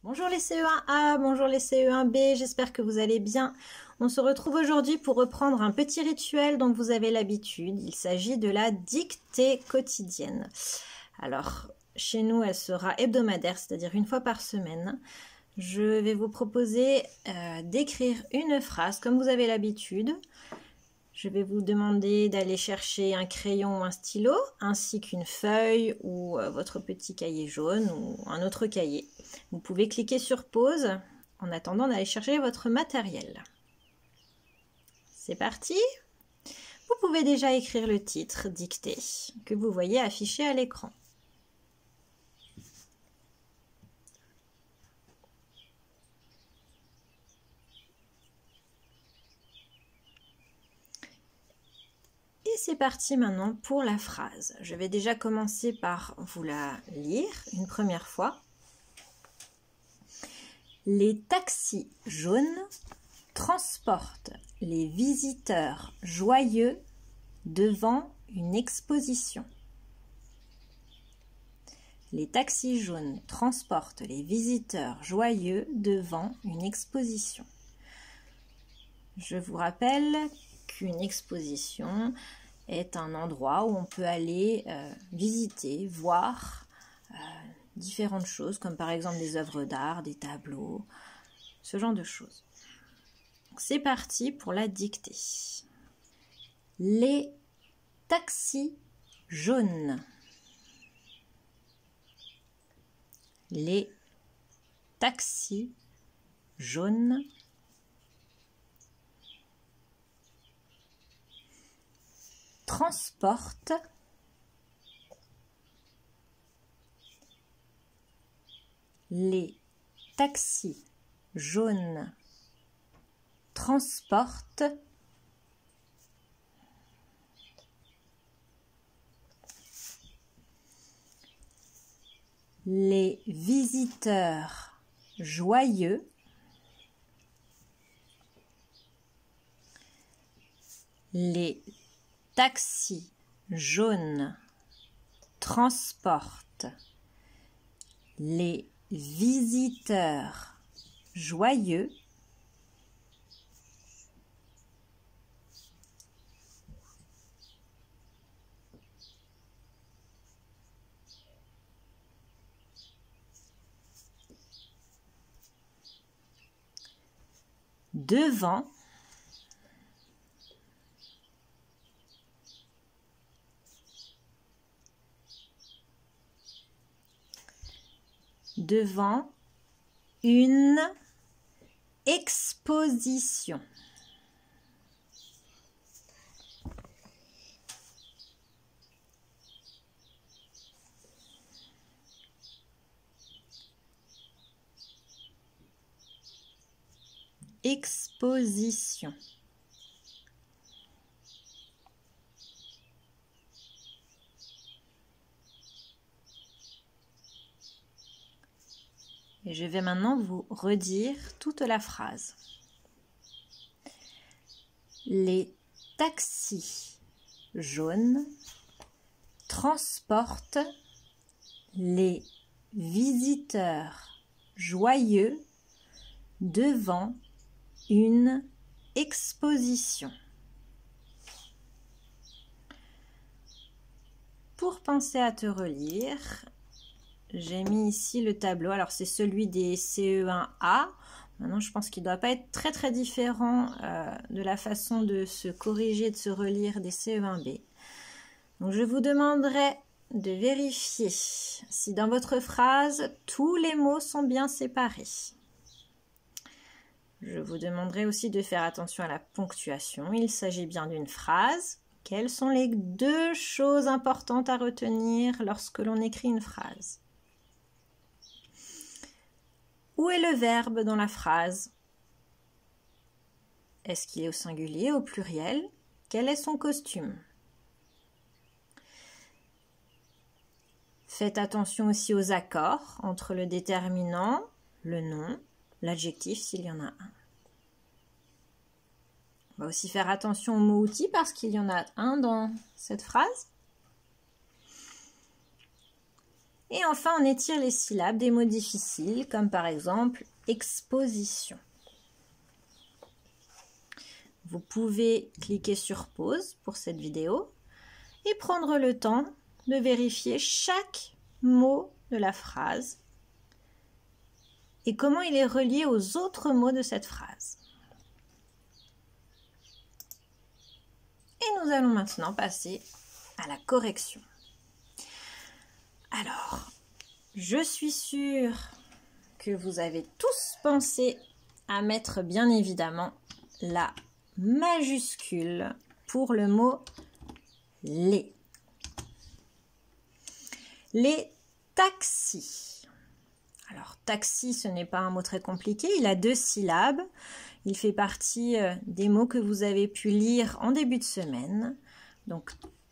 Bonjour les CE1A, bonjour les CE1B, j'espère que vous allez bien. On se retrouve aujourd'hui pour reprendre un petit rituel dont vous avez l'habitude. Il s'agit de la dictée quotidienne. Alors, chez nous, elle sera hebdomadaire, c'est-à-dire une fois par semaine. Je vais vous proposer d'écrire une phrase comme vous avez l'habitude. Je vais vous demander d'aller chercher un crayon ou un stylo, ainsi qu'une feuille ou votre petit cahier jaune ou un autre cahier. Vous pouvez cliquer sur pause en attendant d'aller chercher votre matériel. C'est parti! Vous pouvez déjà écrire le titre dicté que vous voyez affiché à l'écran. Et c'est parti maintenant pour la phrase. Je vais déjà commencer par vous la lire une première fois. Les taxis jaunes transportent les visiteurs joyeux devant une exposition. Les taxis jaunes transportent les visiteurs joyeux devant une exposition. Je vous rappelle qu'une exposition est un endroit où on peut aller visiter, voir différentes choses, comme par exemple des œuvres d'art, des tableaux, ce genre de choses. C'est parti pour la dictée. Les taxis jaunes. Les taxis jaunes transportent les taxis jaunes transportent les visiteurs joyeux les taxis jaunes transportent les visiteurs joyeux devant une exposition. Exposition. Et je vais maintenant vous redire toute la phrase. Les taxis jaunes transportent les visiteurs joyeux devant une exposition. Pour penser à te relire, j'ai mis ici le tableau. Alors, c'est celui des CE1A. Maintenant, je pense qu'il ne doit pas être très différent de la façon de se corriger, de se relire des CE1B. Donc, je vous demanderai de vérifier si dans votre phrase, tous les mots sont bien séparés. Je vous demanderai aussi de faire attention à la ponctuation. Il s'agit bien d'une phrase. Quelles sont les deux choses importantes à retenir lorsque l'on écrit une phrase? Où est le verbe dans la phrase? Est-ce qu'il est au singulier, au pluriel? Quel est son costume? Faites attention aussi aux accords entre le déterminant, le nom, l'adjectif s'il y en a un. On va aussi faire attention au mot outil parce qu'il y en a un dans cette phrase. Et enfin, on étire les syllabes des mots difficiles, comme par exemple exposition. Vous pouvez cliquer sur pause pour cette vidéo et prendre le temps de vérifier chaque mot de la phrase et comment il est relié aux autres mots de cette phrase. Et nous allons maintenant passer à la correction. Alors, je suis sûre que vous avez tous pensé à mettre bien évidemment la majuscule pour le mot les. Les taxis. Alors, taxi, ce n'est pas un mot très compliqué. Il a 2 syllabes. Il fait partie des mots que vous avez pu lire en début de semaine. Donc,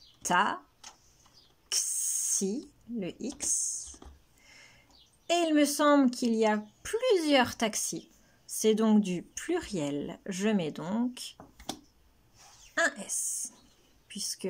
ta-xi, le X. Et il me semble qu'il y a plusieurs taxis. C'est donc du pluriel. Je mets donc un S, puisque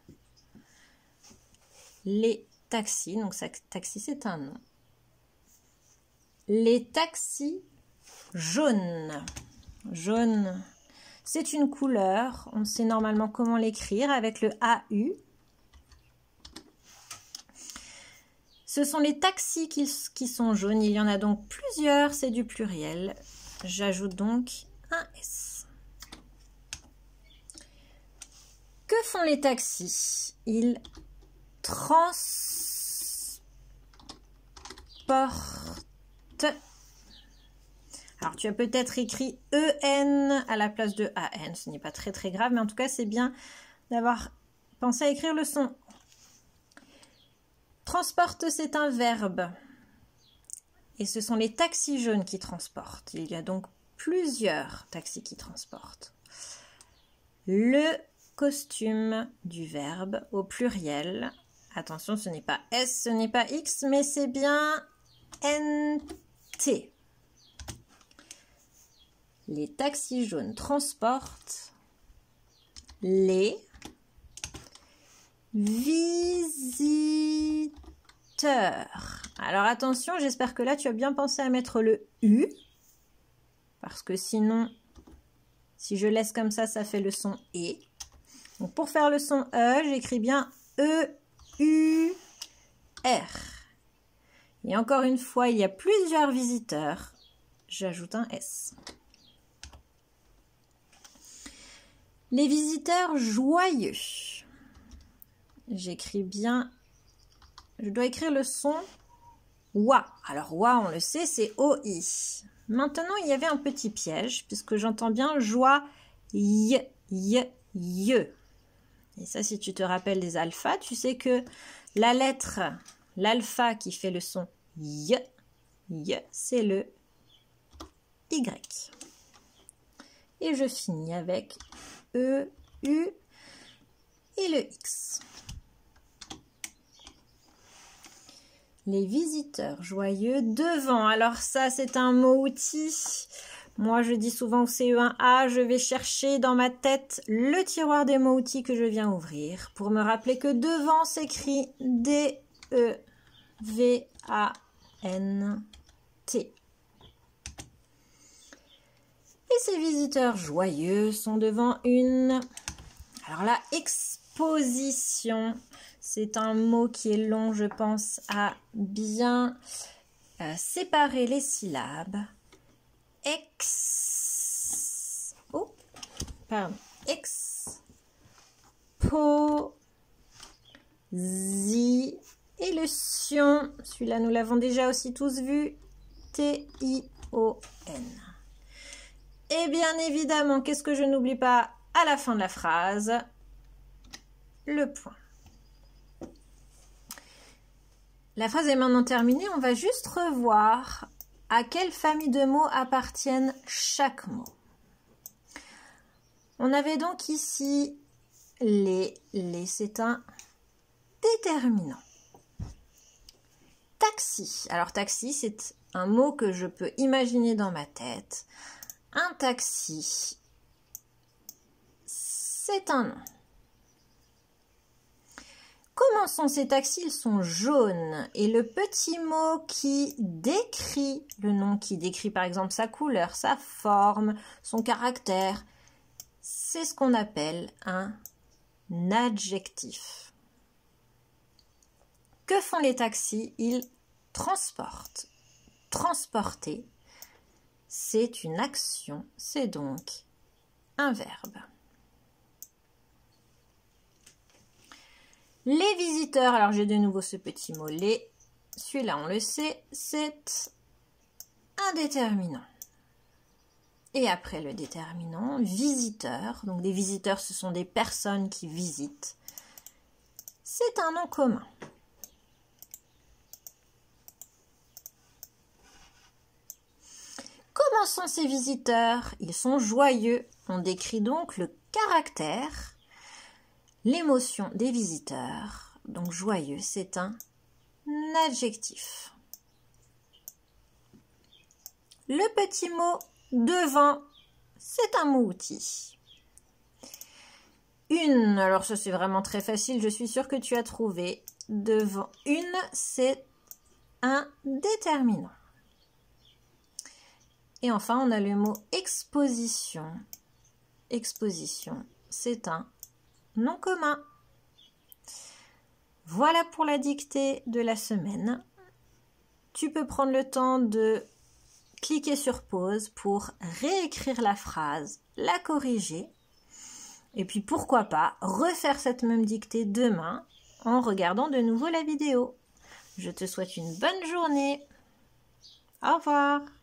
les taxis, donc taxi c'est un nom. Les taxis jaunes. Jaune, c'est une couleur. On sait normalement comment l'écrire avec le AU. Ce sont les taxis qui sont jaunes. Il y en a donc plusieurs, c'est du pluriel. J'ajoute donc un S. Que font les taxis? Ils transportent. Alors, tu as peut-être écrit EN à la place de AN. Ce n'est pas très très grave, mais en tout cas, c'est bien d'avoir pensé à écrire le son. Transporte, c'est un verbe. Et ce sont les taxis jaunes qui transportent. Il y a donc plusieurs taxis qui transportent. Le costume du verbe au pluriel. Attention, ce n'est pas S, ce n'est pas X, mais c'est bien NT. Les taxis jaunes transportent les visiteurs. Alors attention, j'espère que là tu as bien pensé à mettre le U, parce que sinon, si je laisse comme ça, ça fait le son E. Donc pour faire le son E, j'écris bien E-U-R. Et encore une fois, il y a plusieurs visiteurs. J'ajoute un S. Les visiteurs joyeux. J'écris bien, je dois écrire le son OA. Alors OA, on le sait, c'est OI. Maintenant, il y avait un petit piège, puisque j'entends bien joie, y. Et ça, si tu te rappelles des alphas, tu sais que la lettre, l'alpha qui fait le son y, c'est le Y. Et je finis avec E, U et le X. Les visiteurs joyeux devant. Alors ça, c'est un mot-outil. Moi, je dis souvent au CE1A, je vais chercher dans ma tête le tiroir des mots-outils que je viens ouvrir pour me rappeler que devant s'écrit D-E-V-A-N-T. Et ces visiteurs joyeux sont devant une... Alors la exposition, c'est un mot qui est long, je pense, à bien séparer les syllabes. Exposi. Et le sion, celui-là nous l'avons déjà aussi tous vu, T-I-O-N. Et bien évidemment, qu'est-ce que je n'oublie pas à la fin de la phrase? Le point. La phrase est maintenant terminée, on va juste revoir à quelle famille de mots appartiennent chaque mot. On avait donc ici les c'est un déterminant. Taxi. Alors taxi, c'est un mot que je peux imaginer dans ma tête. Un taxi, c'est un nom. Comment sont ces taxis? Ils sont jaunes. Et le petit mot qui décrit le nom, qui décrit par exemple sa couleur, sa forme, son caractère, c'est ce qu'on appelle un adjectif. Que font les taxis? Ils transportent. Transporter, c'est une action, c'est donc un verbe. Les visiteurs, alors j'ai de nouveau ce petit mot les, celui-là on le sait, c'est un déterminant. Et après le déterminant, visiteur, donc des visiteurs ce sont des personnes qui visitent, c'est un nom commun. Comment sont ces visiteurs? Ils sont joyeux. On décrit donc le caractère, l'émotion des visiteurs. Donc joyeux, c'est un adjectif. Le petit mot devant, c'est un mot-outil. Une, alors ça c'est vraiment très facile, je suis sûre que tu as trouvé. Devant, une, c'est un déterminant. Et enfin, on a le mot exposition. Exposition, c'est un nom commun. Voilà pour la dictée de la semaine. Tu peux prendre le temps de cliquer sur pause pour réécrire la phrase, la corriger. Et puis pourquoi pas refaire cette même dictée demain en regardant de nouveau la vidéo. Je te souhaite une bonne journée. Au revoir.